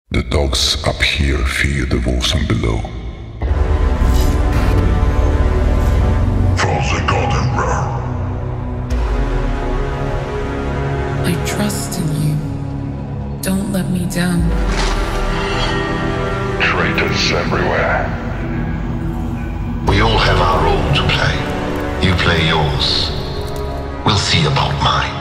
The dogs up here fear the wolves on below. For the golden roar. I trust in you. Don't let me down. Traitors everywhere. We all have our role to play. You play yours. We'll see about mine.